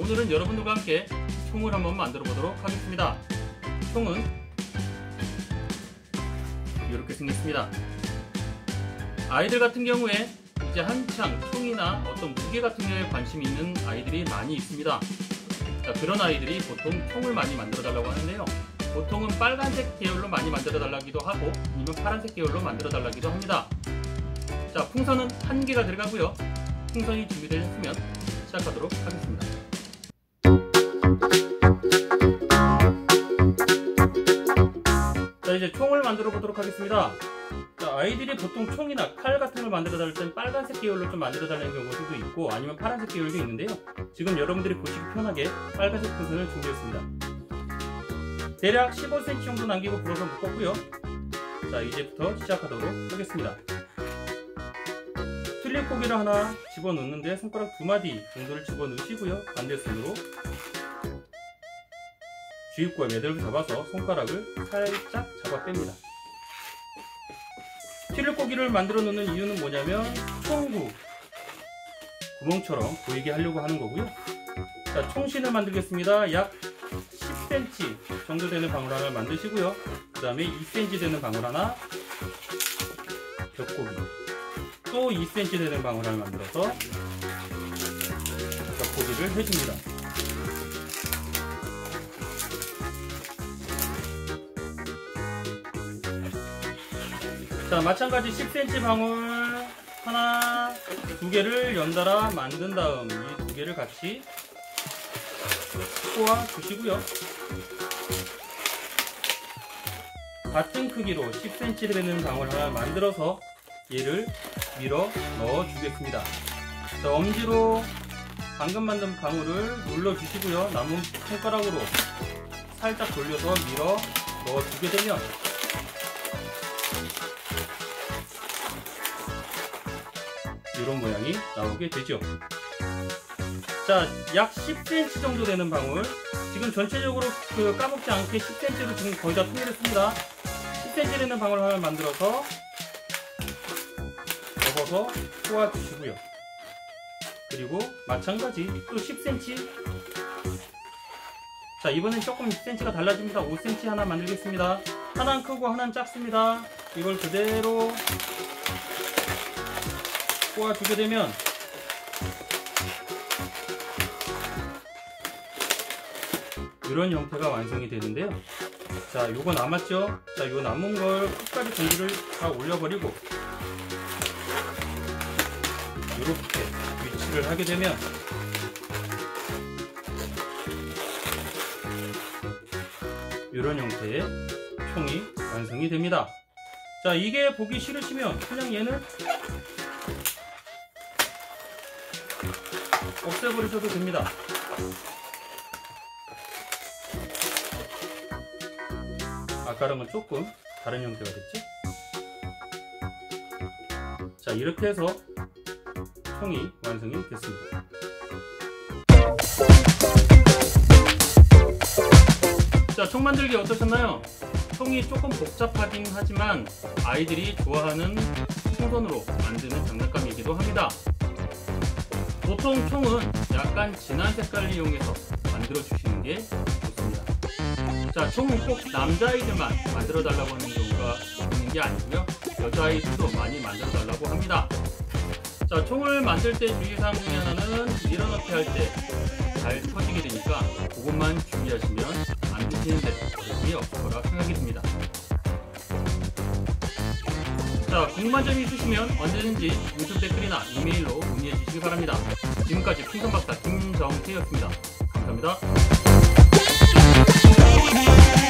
오늘은 여러분들과 함께 총을 한번 만들어 보도록 하겠습니다. 총은 이렇게 생겼습니다. 아이들 같은 경우에 이제 한창 총이나 어떤 무게 같은 경우에 관심이 있는 아이들이 많이 있습니다. 자, 그런 아이들이 보통 총을 많이 만들어 달라고 하는데요. 보통은 빨간색 계열로 많이 만들어 달라기도 하고 아니면 파란색 계열로 만들어 달라기도 합니다. 자, 풍선은 1개가 들어가고요. 풍선이 준비되셨으면 시작하도록 하겠습니다. 자, 이제 총을 만들어 보도록 하겠습니다. 자, 아이들이 보통 총이나 칼 같은 걸 만들어 달릴 땐 빨간색 계열로 좀 만들어 달라는 경우도 있고 아니면 파란색 계열도 있는데요. 지금 여러분들이 보시기 편하게 빨간색 풍선을 준비했습니다. 대략 15cm 정도 남기고 불어서 묶었고요. 자, 이제부터 시작하도록 하겠습니다. 튤립 고기를 하나 집어넣는데 손가락 2마디 정도를 집어넣으시고요. 반대손으로 주입구와 매듭을 잡아서 손가락을 살짝 잡아 뺍니다. 튤립 고기를 만들어 놓는 이유는 뭐냐면 총구 구멍처럼 보이게 하려고 하는 거고요. 자, 총신을 만들겠습니다. 약 10cm 정도 되는 방울 하나를 만드시고요. 그 다음에 2cm 되는 방울 하나, 벽고기 또 2cm 되는 방울 하나를 만들어서 벽고기를 해줍니다. 자, 마찬가지 10cm 방울 하나, 2개를 연달아 만든 다음 이 2개를 같이 꼬아 주시고요. 같은 크기로 10cm 되는 방울 하나 만들어서 얘를 밀어 넣어 주겠습니다. 자, 엄지로 방금 만든 방울을 눌러 주시고요. 남은 손가락으로 살짝 돌려서 밀어 넣어 주게 되면 이런 모양이 나오게 되죠. 자, 약 10cm 정도 되는 방울, 지금 전체적으로 까먹지 않게 10cm로 지금 거의 다 통일했습니다. 10cm 되는 방울 하나를 만들어서 접어서 꼬아 주시고요. 그리고 마찬가지 또 10cm. 자, 이번엔 조금 10cm가 달라집니다. 5cm 하나 만들겠습니다. 하나는 크고 하나는 작습니다. 이걸 그대로 꼬아주게 되면 이런 형태가 완성이 되는데요. 자, 요거 남았죠? 자, 요 남은 걸 끝까지 공기를 다 올려버리고 이렇게 위치를 하게 되면 이런 형태의 총이 완성이 됩니다. 자, 이게 보기 싫으시면 그냥 얘는 없애버리셔도 됩니다. 아까랑은 조금 다른 형태가 됐죠? 자, 이렇게 해서 총이 완성이 됐습니다. 자, 총 만들기 어떠셨나요? 총이 조금 복잡하긴 하지만 아이들이 좋아하는 풍선으로 만드는 장난감이기도 합니다. 보통 총은 약간 진한 색깔을 이용해서 만들어 주시는 게 좋습니다. 자, 총은 꼭 남자아이들만 만들어 달라고 하는 경우가 있는 게 아니고요. 여자아이들도 많이 만들어 달라고 합니다. 자, 총을 만들 때 주의사항 중에 하나는 밀어넣기 할 때 잘 터지게 되니까 그것만 주의하시면 안 드시는데 어려움이 없을 거라 생각이 듭니다. 자, 궁금한 점이 있으시면 언제든지 유튜브 댓글이나 이메일로 문의해 주시기 바랍니다. 지금까지 풍선박사 김정태였습니다. 감사합니다.